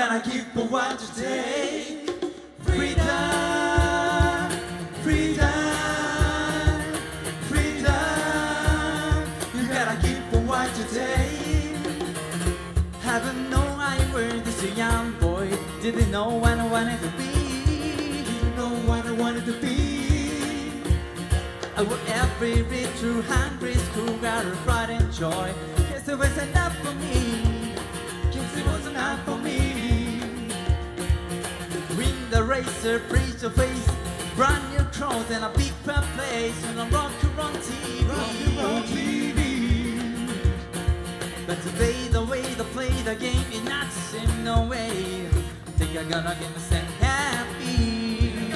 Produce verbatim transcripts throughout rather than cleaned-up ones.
gotta keep for what you take. Freedom, freedom, freedom. You gotta keep for what you take. Haven't known I was this young boy. Didn't know what I wanted to be. Didn't know what I wanted to be. I worked every bit through hungry school, got a pride and joy. Guess it was enough for me. Guess it was enough for me. Win the racer, preach the face, brand new clothes and a big fat place, and a rock around T V. Rock around T V. But today the way they play the game is not the same, no way. Think I'm gonna get myself happy.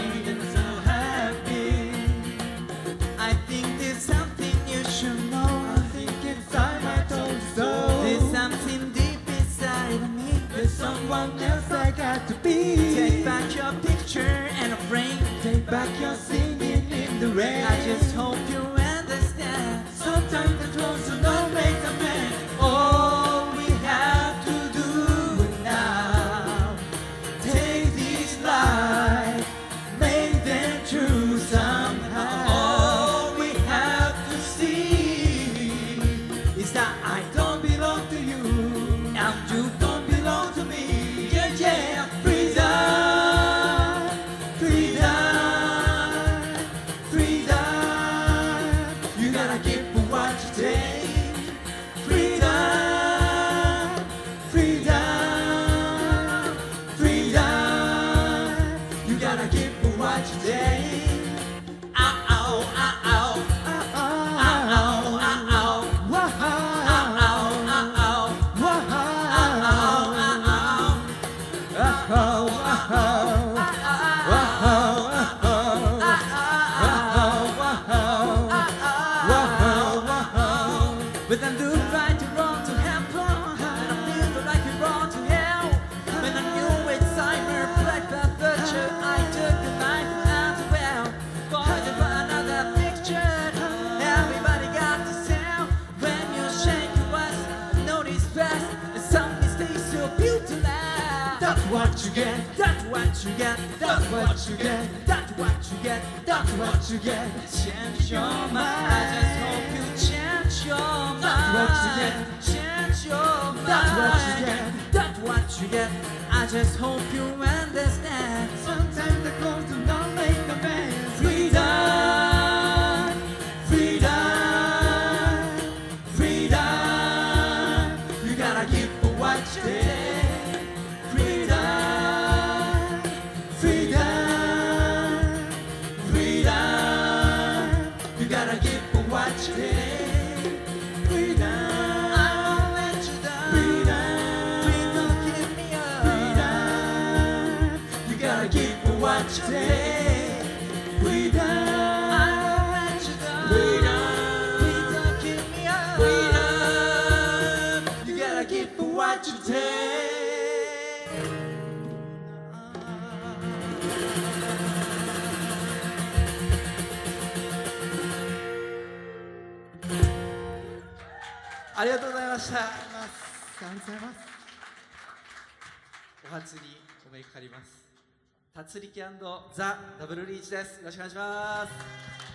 I think there's something you should know. I think it's time I told you so. There's something deep inside of me. There's someone else I got to be. Take back your picture and a frame. Take back your singing in the rain. I just hope you understand. Sometimes the clothes don't make a man. All we have to do now, take these lies, make them true somehow. That I don't belong to you, and you don't belong to me. Yeah, yeah, freedom, freedom, freedom. You gotta keep for what you take. Freedom, freedom, freedom. You gotta keep for what you take. Ow, ow, ow, ow. But I do right to wrong to happen, and I feel like you're wrong to hell. When I knew it's cyber black that virtue, I took the knife out of well. Pointed for another picture. Everybody got the sound. When you shake your ass, notice fast, and some mistakes so beautiful. That's what you get. That's what you get. That's what you get. That's what you get. That's what you get. Change your mind. I just hope you change your mind. That's what you get. Change your mind. That's what you get. That's what you get. I just hope you understand. Sometimes the clothes do not make a man. Freedom, freedom, freedom. You gotta give for what you take. What you take, freedom. I won't let you down. Freedom, please don't give me up. Freedom, you gotta give for what you take.ありがとうございました。ありがとうございます。お初にお目にかかります。達力&ザ・ダブルリーチです。よろしくお願いします。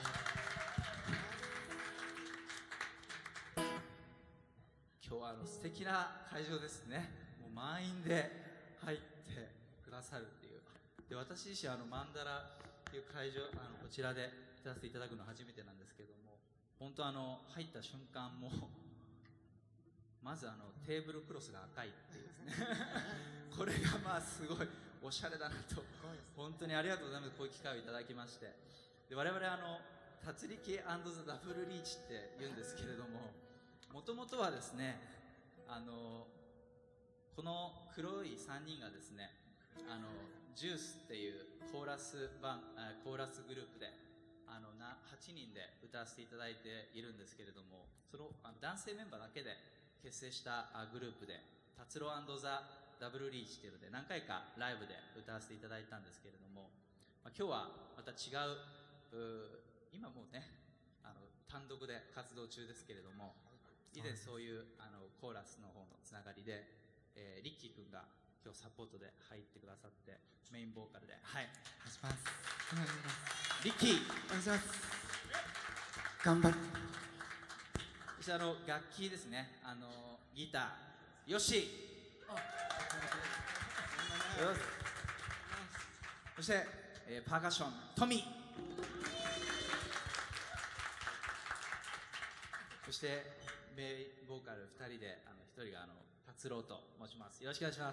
今日はあの素敵な会場ですね。もう満員で入ってくださるっていう。で、私自身あのマンダラっていう会場、あのこちらで歌わせていただくの初めてなんですけども、本当あの入った瞬間もまずあのテーブルクロスが赤いっていうですね。これがまあすごいおしゃれだなと、本当にありがとうございます。こういう機会をいただきまして、で我々あの達力&ザ・ダブルリーチって言うんですけれども、もともとはですね、あのこの黒いさんにんがですね、あのジュースっていうコーラス版コーラスグループであのなはちにんで歌わせていただいているんですけれども、そのあの男性メンバーだけで結成したグループで達郎&ザ・ダブルリーチっていうので何回かライブで歌わせていただいたんですけれども、まあ、今日はまた違う、う今もうねあの単独で活動中ですけれども、以前そういうあのコーラスの方のつながりで、えー、リッキー君が今日サポートで入ってくださって、メインボーカルで、はい、 お願いします。お願いします。 リッキー、 お願いします。頑張る。 そしてあの楽器ですね、あのギター、ヨッシー、そして、えー、パーカッション、トミー、そしてメインボーカルふたりで、あのひとりがあの達郎と申します。よろしくお願いします。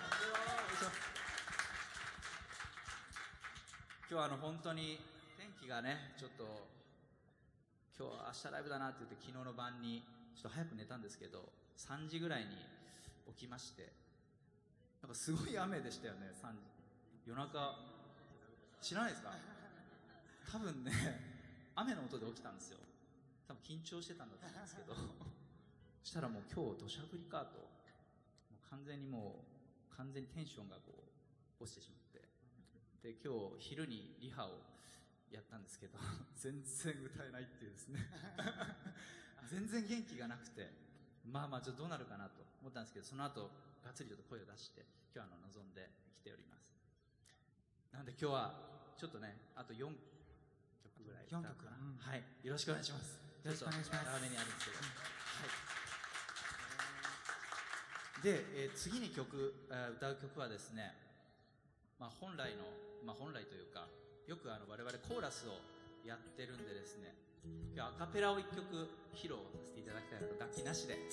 今日はあの本当に天気がね、ちょっと今日は明日ライブだなって言って、昨日の晩にちょっと早く寝たんですけど、さんじぐらいに起きまして、なんかすごい雨でしたよね。さんじ、夜中、知らないですか？多分ね、雨の音で起きたんですよ。多分緊張してたんだと思うんですけどそしたらもう今日土砂降りかと、もう完全にもう完全にテンションがこう落ちてしまって、で今日昼にリハをやったんですけど全然歌えないっていうですね全然元気がなくて、まあまあちょっとどうなるかなと思ったんですけど、その後がっつりちょっと声を出して今日はあの臨んできております。なんで今日はちょっとね、あとよんきょくぐらい歌うかな。 よんきょく、うん、 はい、よろしくお願いします。 よろしくお願いします。 長めにあるんですけど、うん、はい。で、えー、次に曲、えー、歌う曲はですね、まあ、本来の、まあ、本来というか、よくあの我々コーラスをやってるんでですね、今日アカペラをいっきょく披露させていただきたいなと、楽器なしで。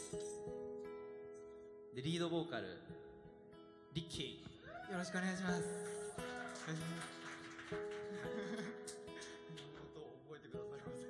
でリードボーカルリッキー、 よろしくお願いします。お願いします音を覚えてくださいませ。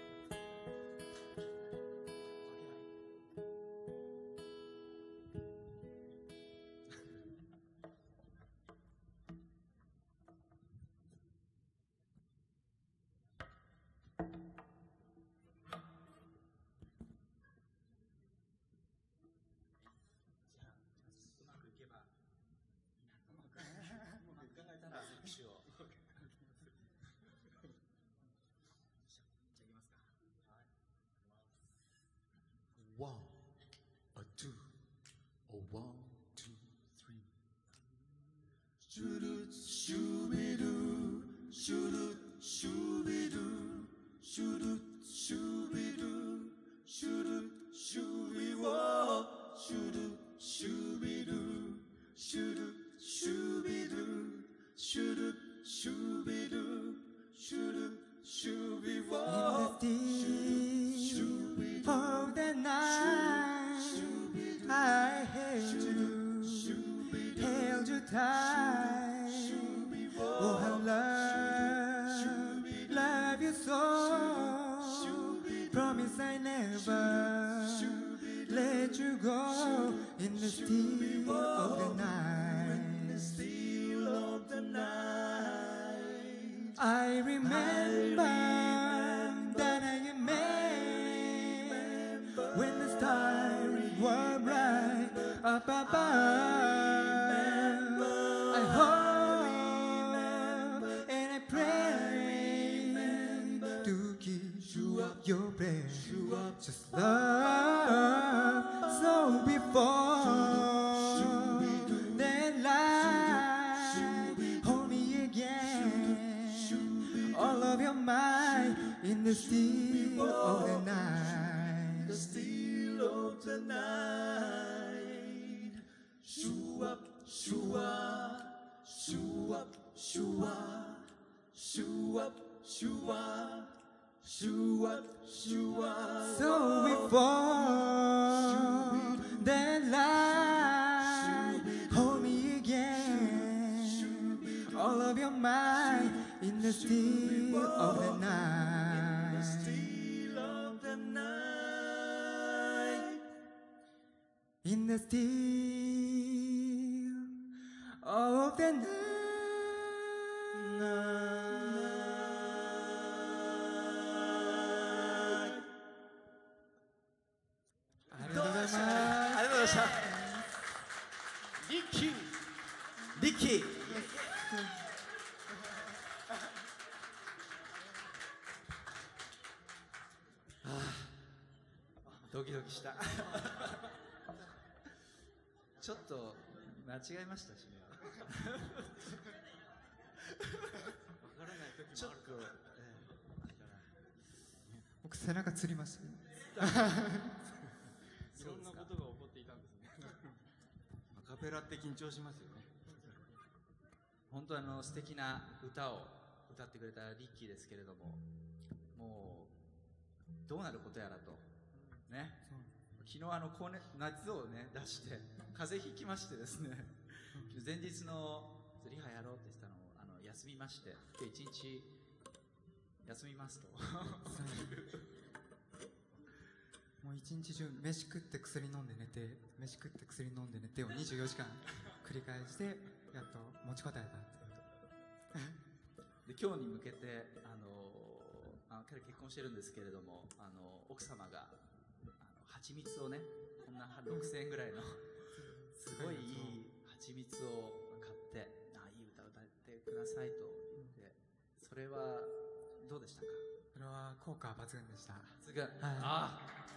One, a two, a one, two, three. Shoot, shooby doo, shoot, shooby doo, shoot, shooby doo, shoot, shooby whoa, shoot, shooby doo, shoot, shooby doo, shoot, shooby doo, shoot, shooby whoa, shoot, of the night, I held you, held you tight. Oh, I love, love you so. Promise I never let you go in the still of the night. I remember. When the stars were bright up above, I hope and I pray to keep you up your breath, just love. So before that light, hold me again, all of your might in the still of the night. The still of the night. Shoo up, shoo up, shoo up, shoo up, shoo up, shoo up, shoo up, shoo up. So before that light, hold me again, all of your might in the still of the night. The still of the night. In the still of the night. ありがとうございます。 ありがとうございました。リッキー、リッキー。ああ、ドキドキした。ちょっと間違えましたしね。わからない時もあるから。 僕背中つりましたよ。 いろんなことが起こっていたんですね。アカペラって緊張しますよね。 本当あの素敵な歌を歌ってくれたリッキーですけれども、もうどうなることやらとね。昨日あの高熱夏をね出して風邪ひきましてですね、前日のリハやろうって言ってたのをあの休みまして、で一日休みますと。 もう一日中飯食って薬飲んで寝て、飯食って薬飲んで寝てをにじゅうよじかん繰り返してやっと持ちこたえたっていう。 で今日に向けてあのあの彼結婚してるんですけれども、あの奥様があの蜂蜜をね、こんなろくせんえんぐらいのすごいいい蜂蜜を買って、あいい歌歌ってくださいと言って、それはどうでしたか？ それは効果抜群でした。 抜群。 はい、 あ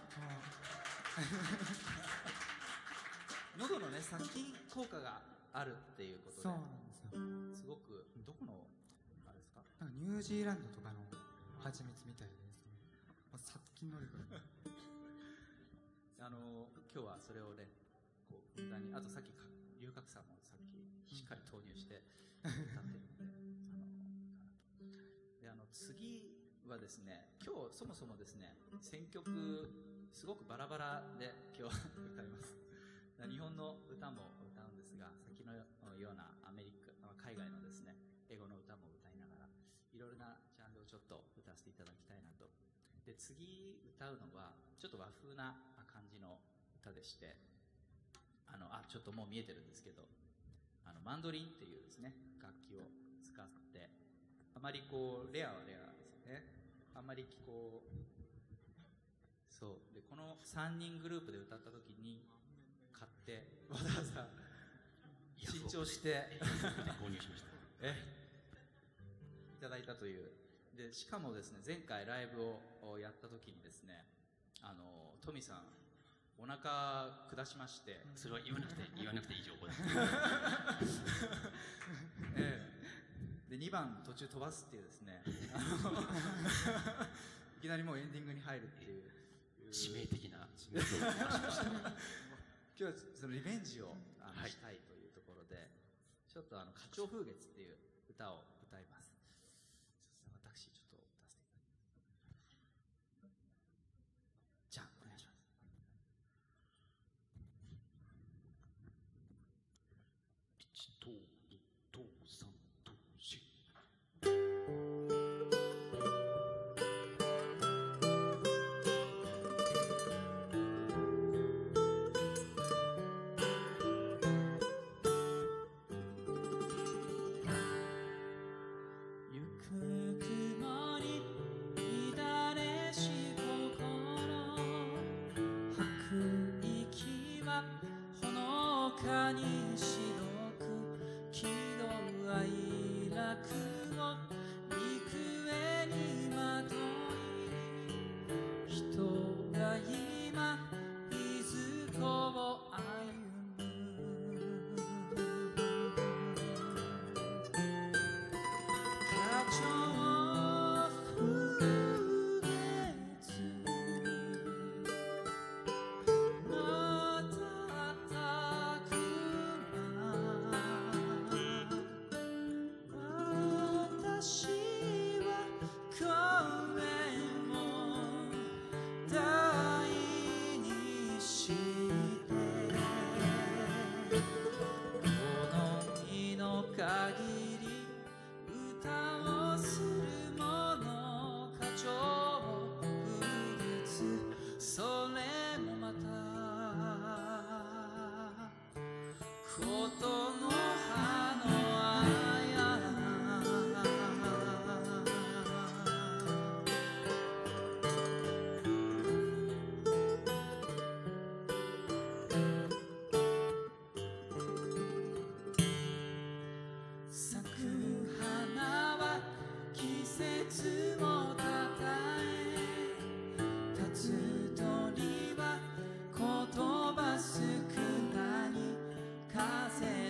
喉のね殺菌効果があるっていうことで、 そうなんですよ。 すごくどこのあれですか？ なんかニュージーランドとかの蜂蜜みたいですね。もう殺菌能力があの今日はそれをねこうふんだんに、あとさっき龍角散もさっきしっかり投入して歌ってるので、あのであの次はですね、今日そもそもですね選曲すごくバラバラで今日歌います。日本の歌も歌うんですが、先のようなアメリカ海外のですね英語の歌も歌いながら、いろいろなジャンルをちょっと歌わせていただきたいなと。で次歌うのはちょっと和風な感じの歌でして、あのあちょっともう見えてるんですけど、あのマンドリンっていうですね楽器を使って、あまりこうレアはレアですね、あんまりこうそうで、このさんにんグループで歌った時に買ってわざわざ新調して購入しました。 えいただいたという。でしかもですね、前回ライブをやった時にですね、あのトミさんお腹下しまして、 それは言わなくて言わなくていい情報です。 ええ、でにばん途中飛ばすっていうですね、いきなりもうエンディングに入るっていう致命的な致命的な今日はそのリベンジをあの、 はい、 したいというところで、ちょっとあの花鳥風月っていう歌を歌います。私ちょっと歌わせていただきます。じゃあお願いします。 一等二等三等四。 言葉少なに風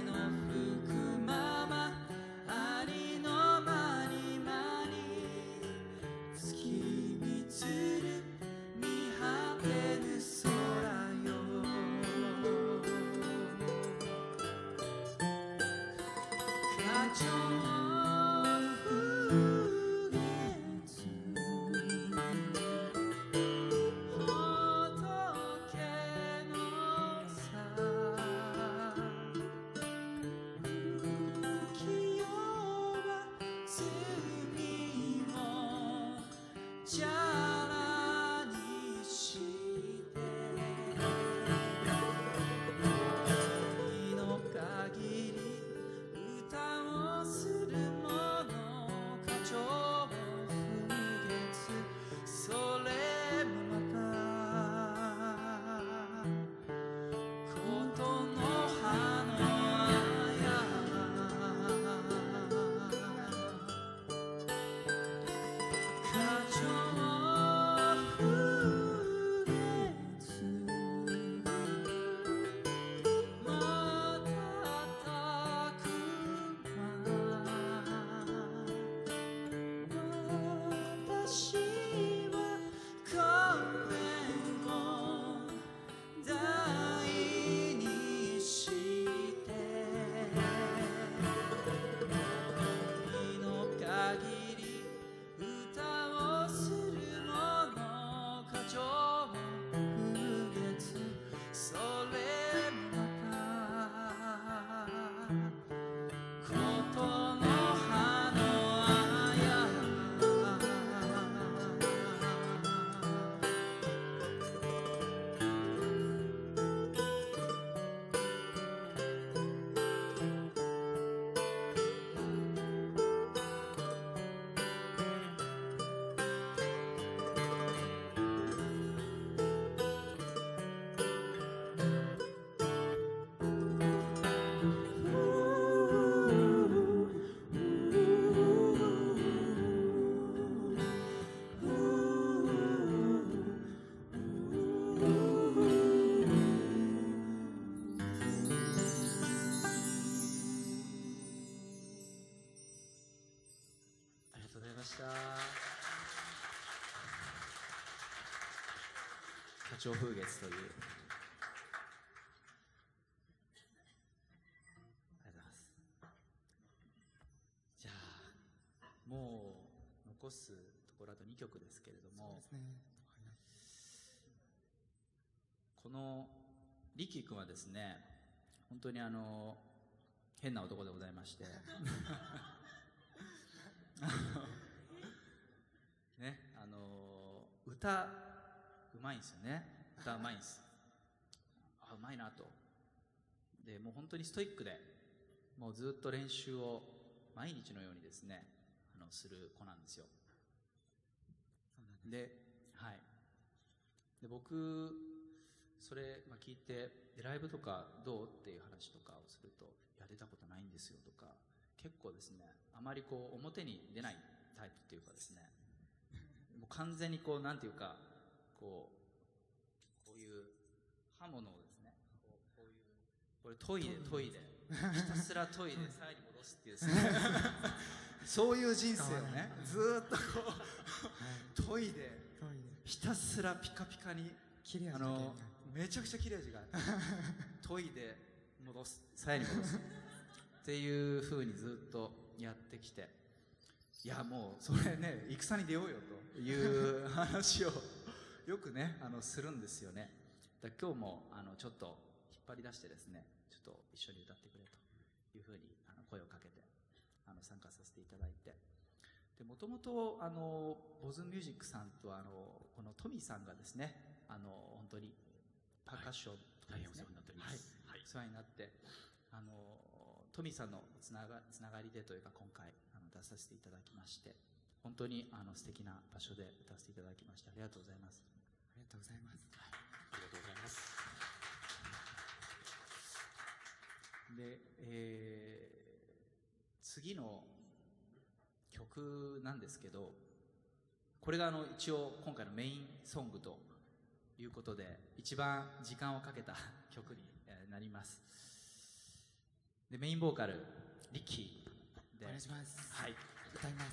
花鳥風月という、ありがとうございます。じゃあもう残すところあとにきょくですけれども、 そうですね、 このリキ君はですね、本当にあの変な男でございましてね、あの歌うまいんですよね。歌うまいんです。あ、うまいなと。でもう本当にストイックで、もうずっと練習を毎日のようにですね、あのする子なんですよ。で、はい。で僕それ、まあ、聞いて、でライブとかどうっていう話とかをすると、いや出たことないんですよとか、結構ですね、あまりこう表に出ないタイプっていうかですね、もう完全にこうなんていうか、こうこういう刃物をですね、こう、こういうこれ研いで研いでひたすら研いでさらに戻すっていうですねそういう人生をね、ずーっとこう研いでひたすらピカピカに、あのめちゃくちゃ切れ味があって研いで戻す、さらに戻すっていう風にずっとやってきて、いやもうそれね、戦に出ようよという話をよくね、あのするんですよね。だ今日もあのちょっと引っ張り出してですね、ちょっと一緒に歌ってくれというふうにあの声をかけてあの参加させていただいて、でもともとあのボズンミュージックさんとあのこのトミーさんがですね、あの本当にパーカッションとかですね、はい、はい、お世話になって、あのトミーさんのつながつながりでというか、今回あの出させていただきまして、本当にあの素敵な場所で歌わせていただきまして、ありがとうございます。 ありがとうございます。 はい、ありがとうございます。で、えー、次の曲なんですけど、これがあの一応今回のメインソングということで、一番時間をかけた曲になります。でメインボーカルリッキーでお願いします。 はい、 歌います。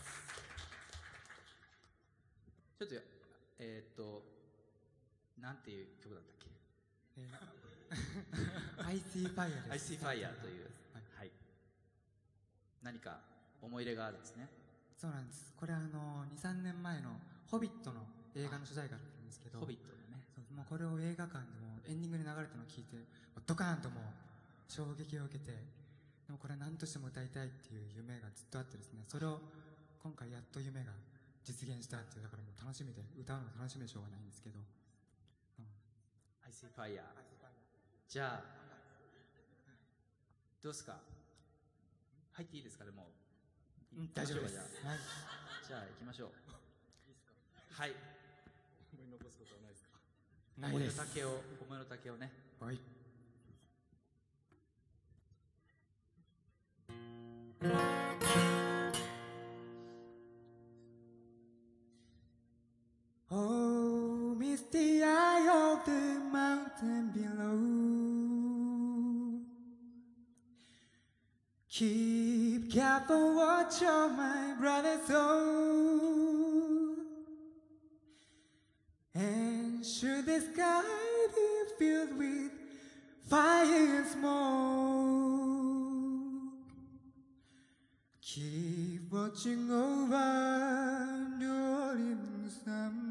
ちょっとえー、っとなんていう曲だったっけ？ えー、I See Fire です。 I See Fire という、はい、はい、 何か思い入れがあるんですね。 そうなんです。これあのに、さんねんまえの「ホビット」の映画の主題歌だったんですけど、 ホビットのね。 そうもうこれを映画館でもエンディングに流れたのを聞いて、もうドカーンともう衝撃を受けて、でもこれは何としても歌いたいっていう夢がずっとあってですね、それを今回やっと夢が実現したっていう、だからもう楽しみで、歌うのが楽しみでしょうがないんですけど、うん、 I see fire。じゃあどうですか、入っていいですかね。もう、 うん、大丈夫です。 じゃあ、 はい、 じゃあ行きましょう。はい。 思い残すことはないですか？ ないです。 桃の竹を、桃の竹をね。 はい。Oh, misty eye of the mountain below, keep careful watch on my brother's soul, and should the sky be filled with fire and smoke, keep watching over New Orleans sun.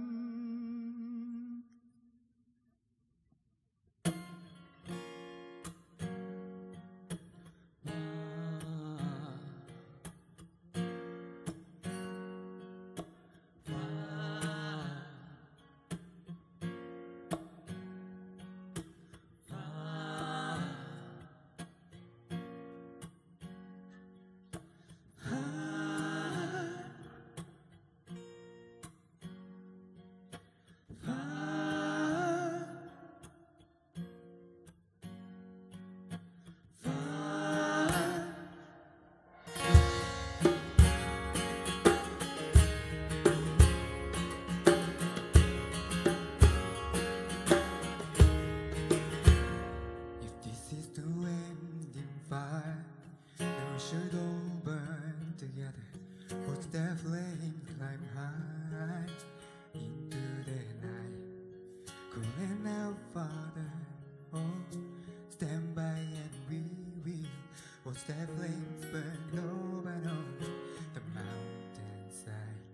Watch the flames burn over on the mountainside.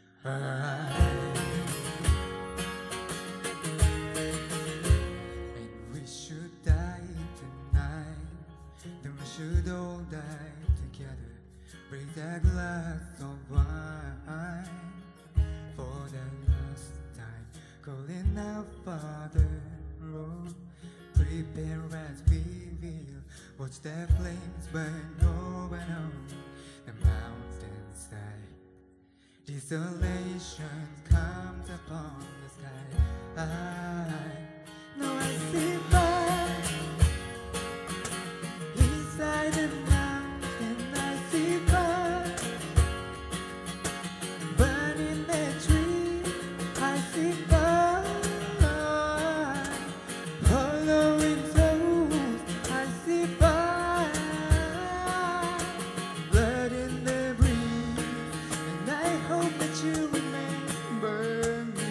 And we should die tonight, then we should all die together. Raise a glass of wine for the last time, calling our Father. Oh, prepare as we will. Watch the flames burn over on the mountainside. Desolation comes upon the sky. I know I see fire inside the mountain. I see fire burning the tree. I see fire following souls. I see fire, blood in the breeze, and I hope that you remember me.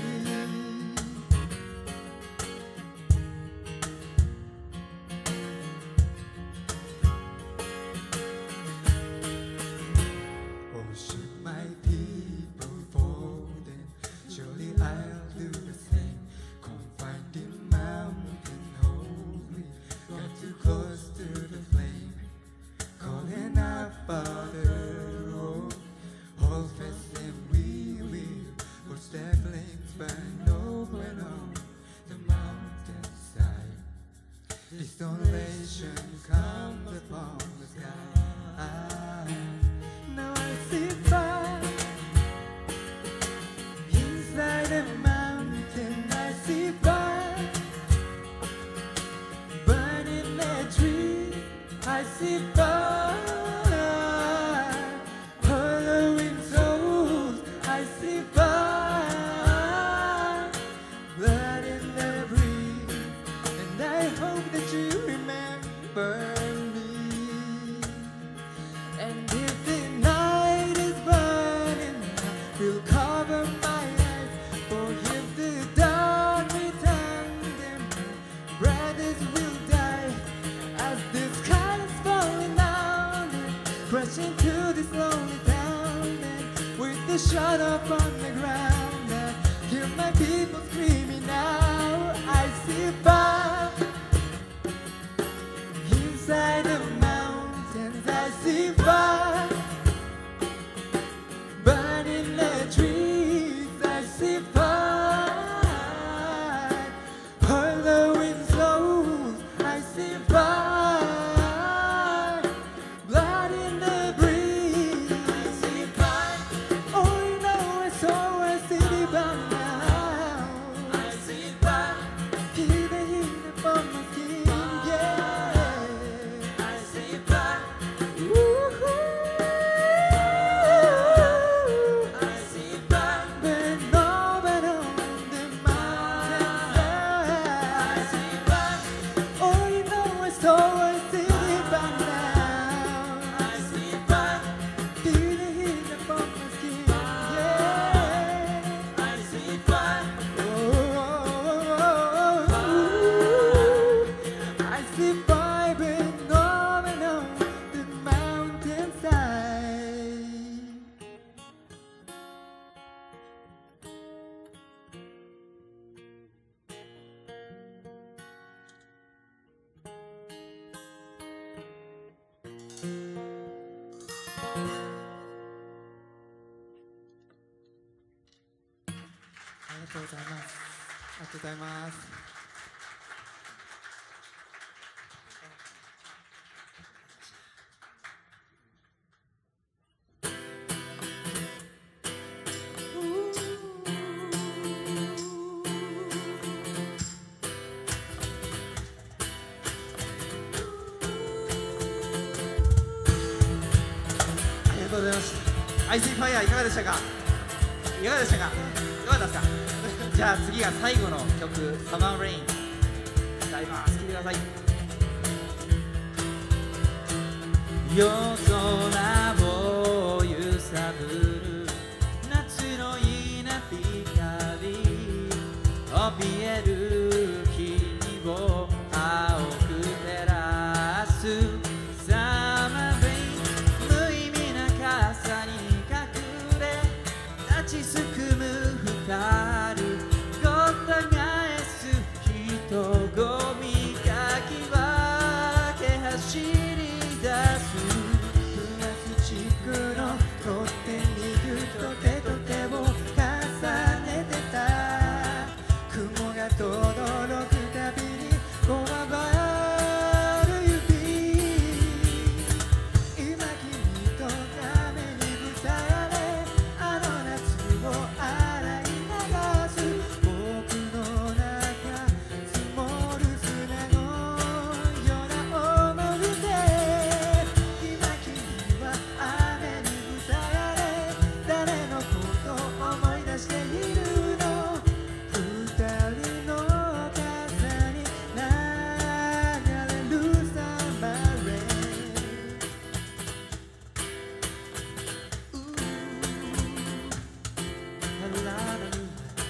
Oh, should my people fall, then surely I'll do the same. Confined in mountain holes, we got too close to the flame, calling our Father. Oh, hold fast and we will watch the flames burn over and on the mountainside. Desolation comes upon the sky. I, now I see fire inside the mountain. I see fire burning the tree. I see fire following souls. I see fire, blood in the breeze, and I hope that you remember me. And if the night is burning, I will cover my eyes. For if the dawn returns, then my brothers will die. As the sky is falling down and crashing to shut up on the ground and hear my people screaming now. I see fire inside the mountains. I see fire burning the trees. I see fire all the wind blows. I see fire blood in the breeze. I see fire. Oh, you know I saw a city burn down. I see fire. Feel the heat upon my skin, yeah. I see fire. Woo-hoo. I see fire. Burn over on the mountainside. I see fire. Oh, you know I saw a city burn down. I see fire. Feel the heat upon my skin, yeah. I see fire. Oh, I see fire burning over on the mountainside. ありがとうございます。ありがとうございます。ありがとうございました。アイシーファイヤーいかがでしたか。いかがでしたか。いかがですか。じゃあ次が最後の曲「サマーレイン」歌います。聴いてください。 夜空を揺さぶる夏の稲光、怯える君を青く照らすサマーレイン、無意味な傘に隠れ立ちすくむ二人、ごった返す人混みかき分け走り出すプラスチックの取っ手にぎゅっと手と手を重ねてた、雲が轟くたびにこわばる指、今君とためにぶされあの夏を洗い流す、僕の中積もる砂のような思い出、今君は雨にぶされ誰のことを思い出しているの、二人の傘に流れるサマーレイン、ララララ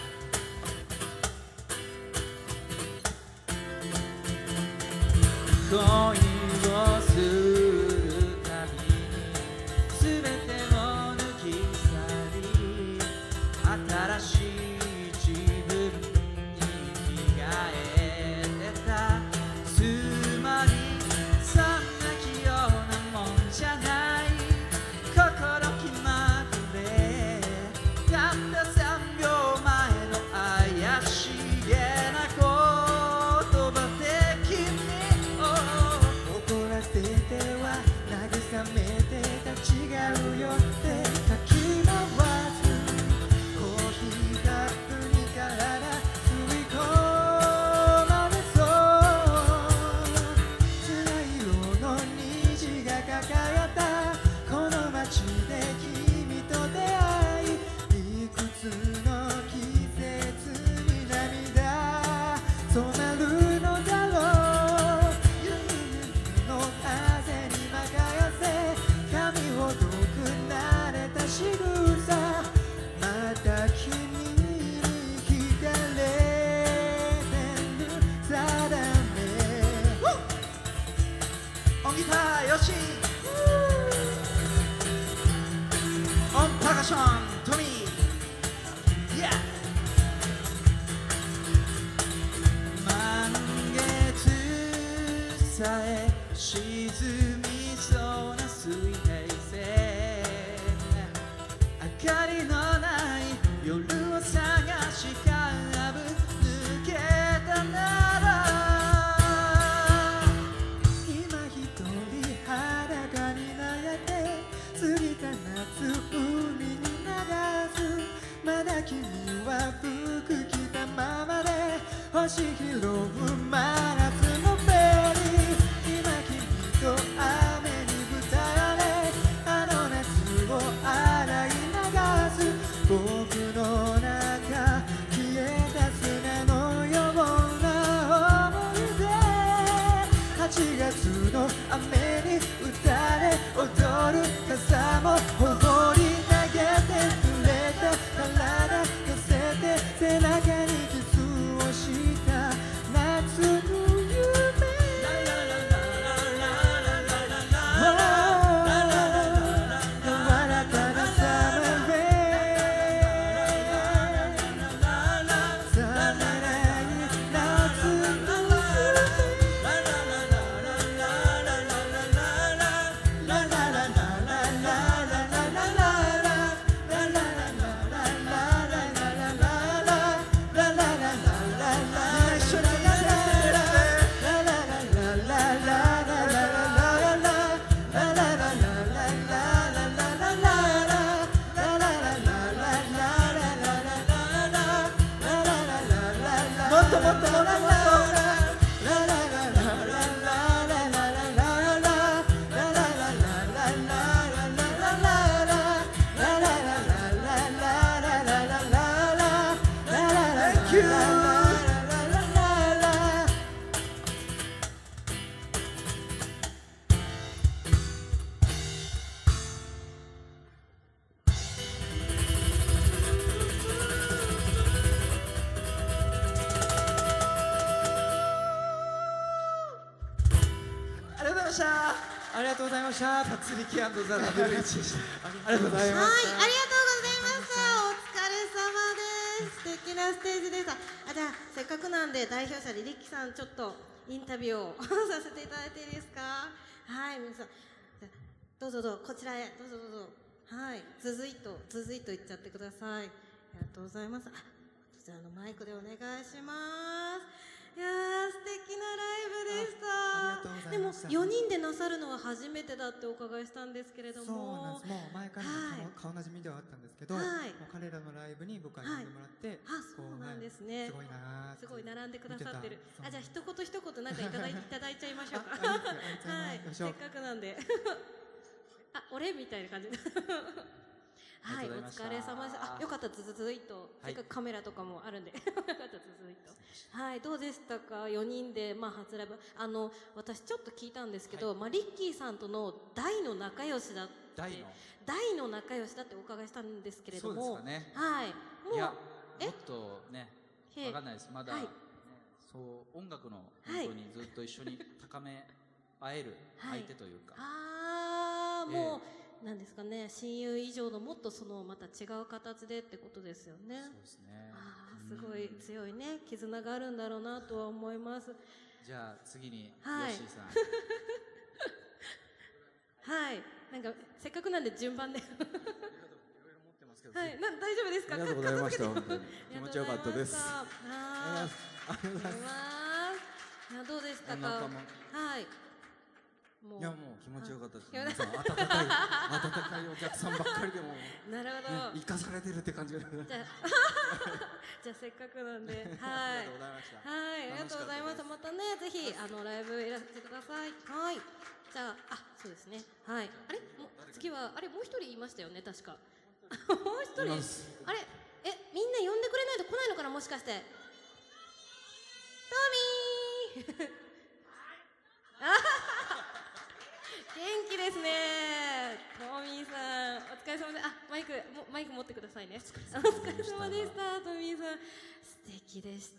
恋をするたびに全てを抜き去り、新しい自分に着替えてた、つまりそんな器用なもんじゃない、心気まぐれたったさんびょうまえの怪しげな言葉で君を怒らせては慰めて立ち違うよってかき回す、コーヒーカップに体吸い込まれそう、辛い色の虹が輝いたこの街で君と出会い、いくつの季節に涙染まるのだろう、ゆるゆるの風に任せ髪ほどく慣れた仕草、また君に惹かれてる定め、音ギターよし、オンパーカッショントミーさえ沈みそうな水平線、明かりのない夜を探しカーブ抜けたなら、今一人裸に悩んで過ぎた夏海に流す、まだ君は服着たままで星拾う真夏のフェリー、今君と雨にぶたれあの夏を洗い流す、僕の中消えた砂のような思い出、はちがつの雨に打たれ踊る傘も放り投げて、濡れた体寄せて背中にキスをした夏の夢、ありがとうございました。パツリキ&ザ・ダブルエイチでした。ありがとうございました。 はい、ありがとうございました。お疲れ様です。素敵なステージでした。あ、じゃあせっかくなんで代表者でリッキーさんちょっとインタビューをさせていただいていいですか。はい、皆さんどうぞどうぞこちらへどうぞどうぞ。はい、続いと続いと言っちゃってください。ありがとうございます。あ、こちらのマイクでお願いします。いやー、素敵なライブでした。でもよにんでなさるのは初めてだってお伺いしたんですけれども。 そうなんです。もう前からの顔なじみではあったんですけど、はい、もう彼らのライブに僕は呼んでもらって、 はい、あ、そうなんですね。 すごいなー。 すごい並んでくださってる。あ、じゃあ一言一言なんかいただいいただいちゃいましょうか。はい、せっかくなんで。あ、俺みたいな感じ。はい、お疲れ様です。あ、よかった、続いと、せっかくカメラとかもあるんで、よかった、続いと。はい、どうでしたか、よにんで、まあ、初ライブ。あの、私ちょっと聞いたんですけど、まあ、リッキーさんとの大の仲良しだって。大の仲良しだってお伺いしたんですけれども。 そうですかね。 はい。 いや、もっとね、わかんないです。まだ、そう、音楽の本当にずっと一緒に高め合える相手というか。 ああ、もう。なんですかね、親友以上のもっとそのまた違う形でってことですよね。 そうですね。 ああ、すごい強いね、絆があるんだろうなとは思います。 じゃあ次に、はい、ヨッシーさん。はい、 なんかせっかくなんで順番で。はい、な大丈夫ですか。 ありがとうございました。本当に気持ちよかったです。 あありがとうございます。どうでしたか。はい。 いやもう気持ちよかったです。皆さん温かい温かいお客さんばっかりでもなるほど、 生かされてるって感じが。じゃじゃあせっかくなんで、はい、はい、ありがとうございます。またね、ぜひあのライブいらしてください。はい、じゃあ、あ、そうですね。はい、あれ、も次はあれもう一人いましたよね、確か。もう一人、あれ、え、みんな呼んでくれないと来ないのかな、もしかして。トミー。元気ですね。トミーさん、お疲れ様です。あ、マイク、マイク持ってくださいね。お疲れ様でした、トミーさん。素敵でした。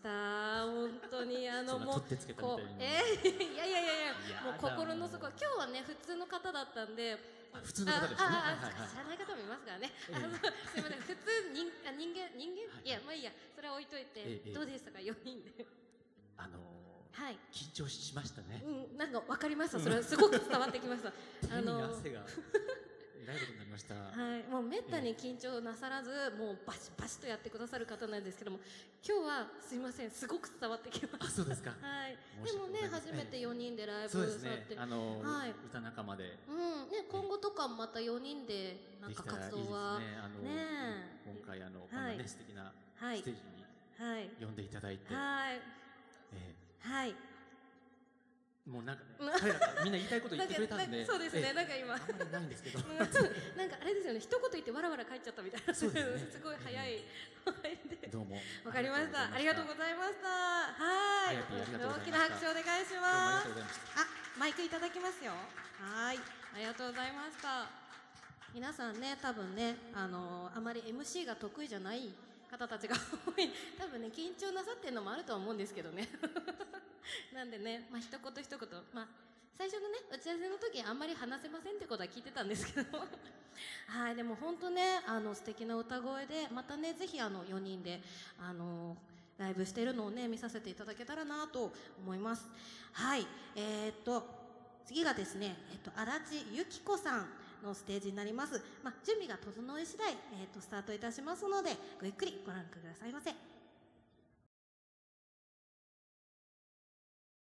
本当に、あの、もう、こう、えー、いやいやいやいや、もう心の底、今日はね、普通の方だったんで。 普通の方ですね。 知らない方もいますからね。すみません、普通、人、人間、人間、いや、まあいいや、それは置いといて、どうでしたか、よにんで。 あの。はい、緊張しましたね。 うん、 なんかわかりました。それはすごく伝わってきました。 手に汗がえらいことになりました。 はい、もうめったに緊張なさらず、もうバシバシとやってくださる方なんですけども、今日はすいません、すごく伝わってきます。 あ、そうですか。 はい。でもね、初めてよにんでライブそうですされて、 ね。あの、 はい、 歌仲間で。 うん、ね、今後とかまたよにんでなんか活動はね、あの、 ね、 今回あの、こんなね、素敵なステージに呼んでいただいて、 はい、はい。 もうなんかね、彼らがみんな言いたいこと言ってくれたんで、 そうですね、なんか今あんまりないんですけど、 なんかあれですよね、一言言ってわらわら帰っちゃったみたいな、すごい早い。 どうも。 わかりました。ありがとうございました。はい。大きな拍手お願いします。あ、マイクいただきますよ。はい。ありがとうございました。皆さんね、多分ね、あのあまり エムシー が得意じゃない方たちが多い、多分ね、緊張なさってるのもあるとは思うんですけどね。なんでね、まあ、一言一言、まあ、最初のね、打ち合わせの時あんまり話せませんってことは聞いてたんですけどはい、でも本当ね、あの素敵な歌声で、またね、ぜひあのよにんであのライブしてるのをね、見させていただけたらなと思います。はい、えー、っと次がですね、えっと足立由紀子さんのステージになります。まあ、準備が整い次第、えー、っとスタートいたしますので、ごゆっくりご覧くださいませ。